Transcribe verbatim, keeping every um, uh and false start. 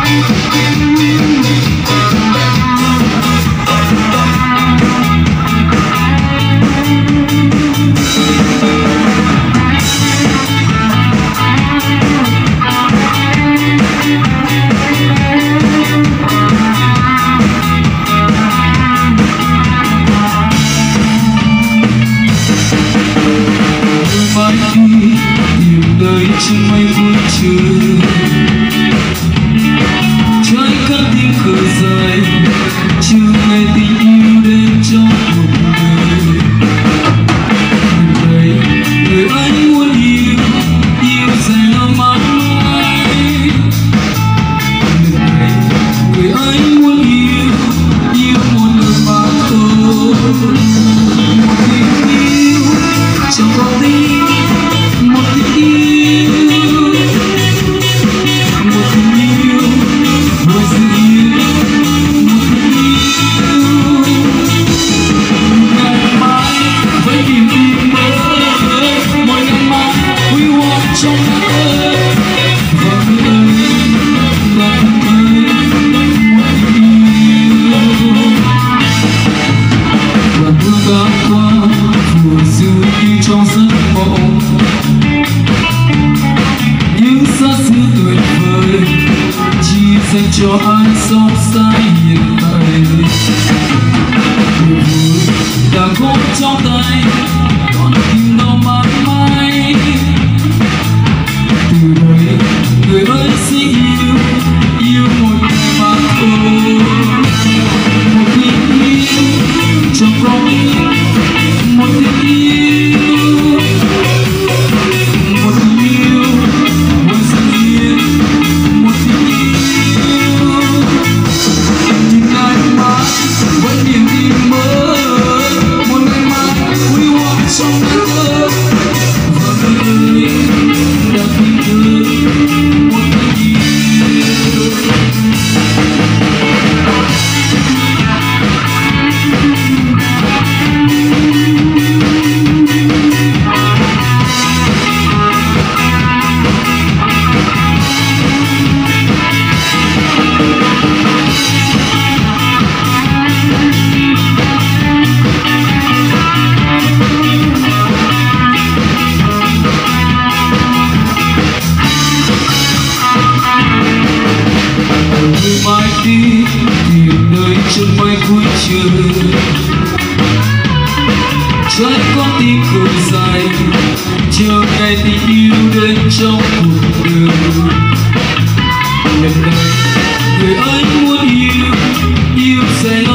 Trong mây vui trời trái cất tiếng cười dài chưa nghe tình yêu đến trong cuộc đời. Người người anh muốn yêu yêu dành lo mãi mãi. Người anh muốn yêu yêu một người mà thôi. Một tình yêu trong con tim, một tình yêu trong giấc mộng những xa xứ tuyệt vời chỉ dành cho ai sống sai hiện tại. Niềm vui đang có trong tay còn tìm đâu mãi mãi. Từ đây người ơi sẽ yêu yêu một ngày mà thôi. Một tình yêu trong con tim, một tình yêu mãi đi tìm nơi chân mây cuối trời. Trái con tim cười dài chờ ngày tình yêu đến trong cuộc đời. Lần này người anh muốn yêu yêu sẽ